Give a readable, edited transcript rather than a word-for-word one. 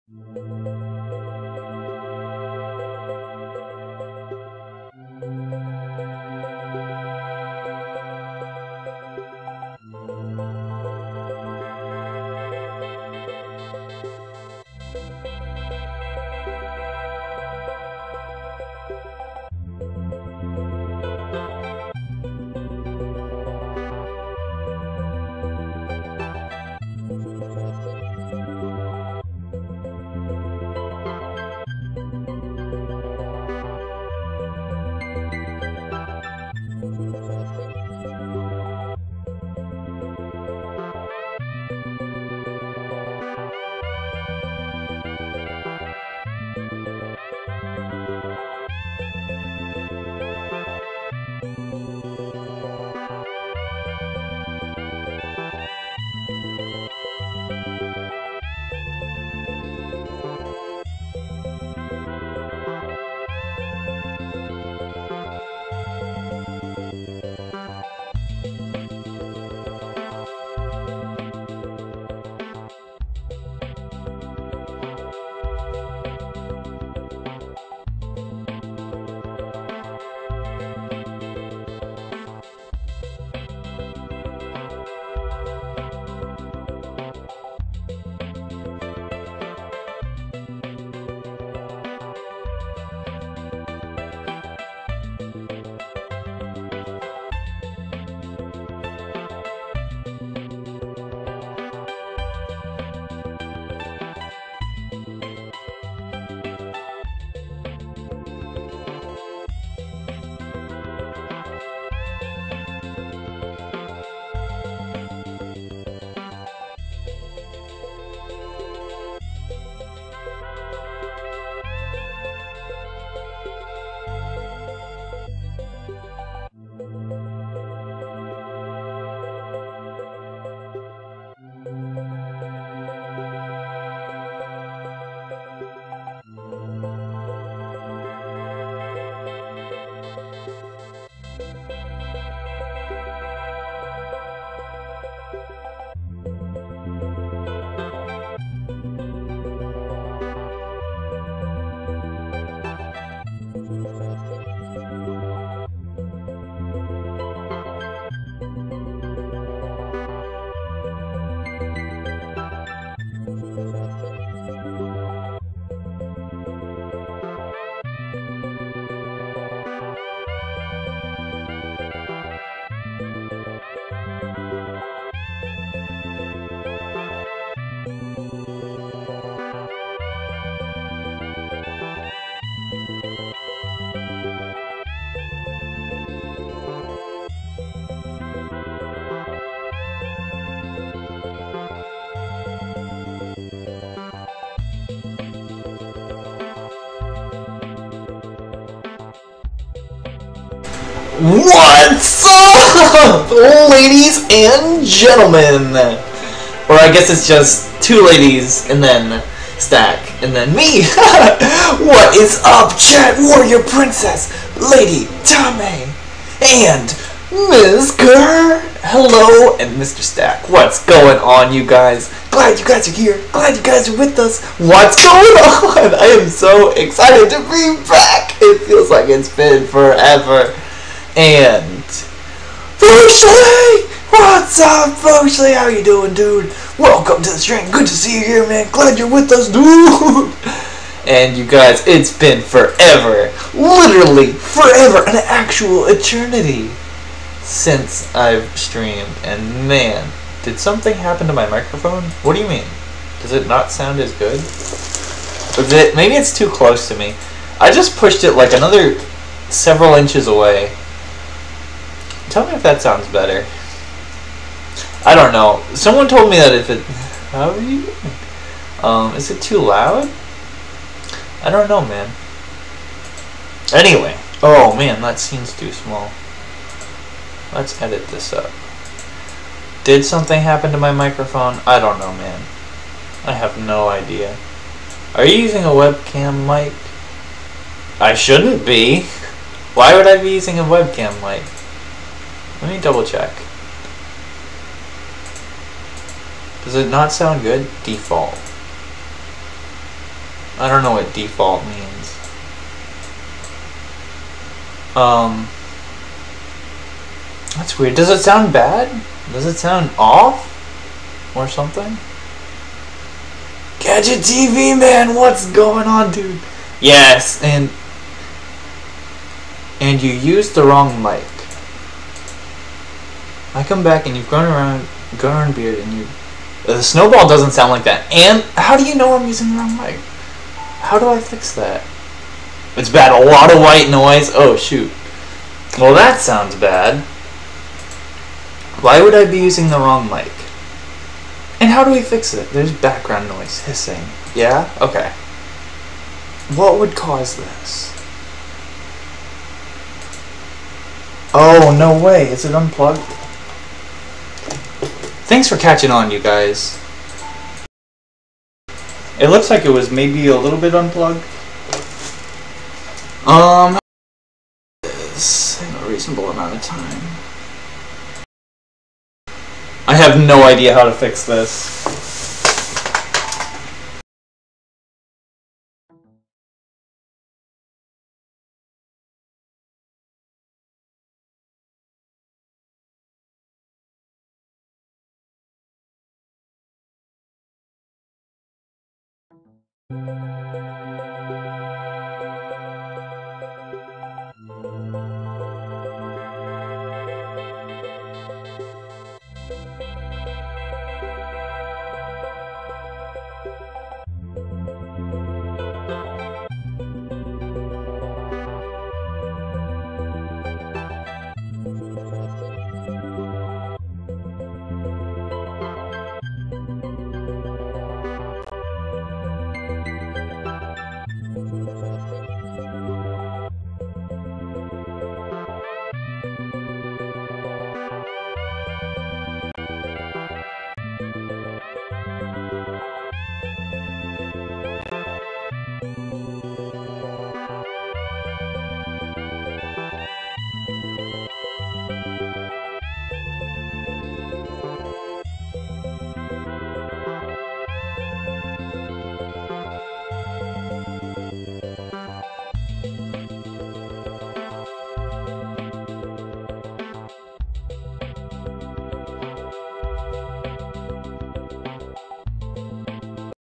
What's up, ladies and gentlemen? Or I guess it's just two ladies and then Stack and then me. What is up, chat warrior princess, Lady Tame, and Ms. Kerr? Hello, and Mr. Stack. What's going on, you guys? Glad you guys are here. Glad you guys are with us. What's going on? I am so excited to be back. It feels like it's been forever. And Foxley! What's up, Foxley? How you doing, dude? Welcome to the stream. Good to see you here, man. Glad you're with us, dude. And you guys, it's been forever. Literally forever. An actual eternity since I've streamed. And man, did something happen to my microphone? What do you mean? Does it not sound as good? Maybe it's too close to me. I just pushed it like another several inches away. Tell me if that sounds better. I don't know. Someone told me that if it... How are you doing? Is it too loud? I don't know, man. Anyway. Oh, man, that seems too small. Let's edit this up. Did something happen to my microphone? I don't know, man. I have no idea. Are you using a webcam mic? I shouldn't be. Why would I be using a webcam mic? Let me double check. Does it not sound good? Default. I don't know what default means. That's weird. Does it sound bad? Does it sound off? Or something? Gadget TV man, what's going on, dude? Yes, and you used the wrong mic. I come back and you've grown a beard, and you. The snowball doesn't sound like that. And how do you know I'm using the wrong mic? How do I fix that? It's bad. A lot of white noise. Oh shoot. Well, that sounds bad. Why would I be using the wrong mic? And how do we fix it? There's background noise, hissing. Yeah? Okay. What would cause this? Oh, no way. Is it unplugged? Thanks for catching on, you guys. It looks like it was maybe a little bit unplugged. This in a reasonable amount of time. I have no idea how to fix this.